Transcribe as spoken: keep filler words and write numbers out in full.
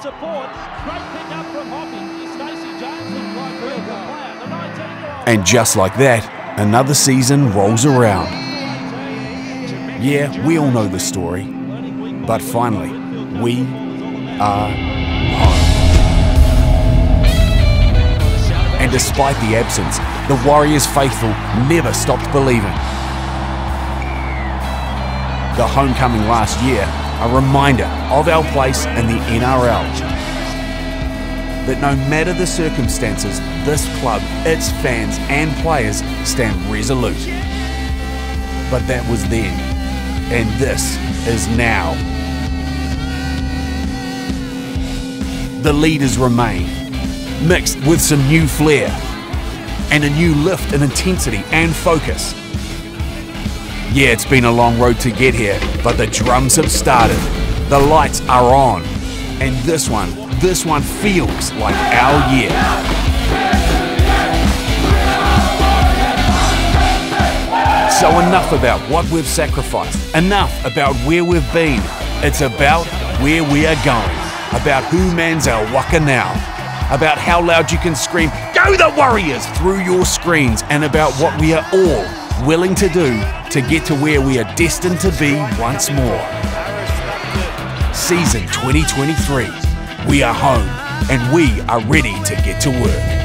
Support. Great pick up from Hoppy. Stacey Jones looked like a real good player. The nineteen-year-old. And just like that, another season rolls around. Yeah, we all know the story, but finally, we are home. And despite the absence, the Warriors faithful never stopped believing. The homecoming last year, a reminder of our place in the N R L. That no matter the circumstances, this club, its fans and players stand resolute. But that was then, and this is now. The leaders remain, mixed with some new flair, and a new lift in intensity and focus. Yeah, it's been a long road to get here, but the drums have started, the lights are on, and this one, this one feels like our year. So enough about what we've sacrificed, enough about where we've been. It's about where we are going, about who mans our waka now, about how loud you can scream, "Go the Warriors!" through your screens, and about what we are all willing to do to get to where we are destined to be once more. Season twenty twenty-three. We are home, and we are ready to get to work.